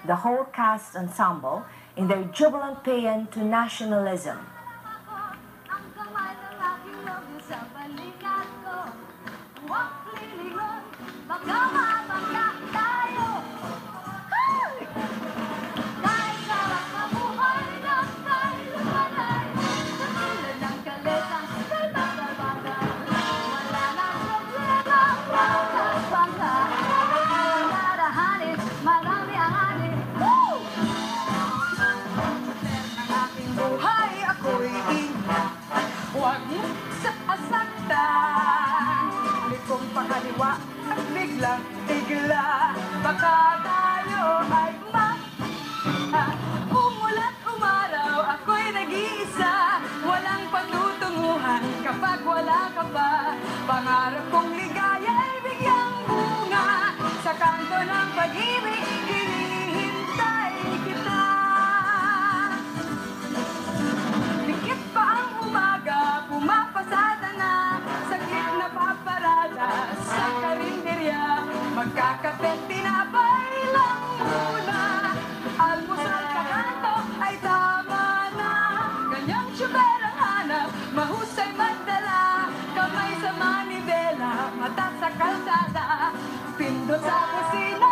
the whole cast ensemble in their jubilant paean to nationalism. Huwag sa asaktan, likong pakaliwa at biglang igla. Baka tayo ay umulat umaraw, ako'y nag-iisa. Walang patutunguhan kapag wala ka pa. Pangarap kong ligaya'y bigyang bunga. Sa kanto ng pag-ibig, hinihintay kita. Dikit pa ang umaga, pumapasada na, saglit na paparada sa karinderya. Magkakapit, tinapay lang muna, almusal sa kanto ay tama na. Ganyang tsuber ang hanap, mahusay magdala, kamay sa manibela, mata sa kalsada, pindot sa kusina.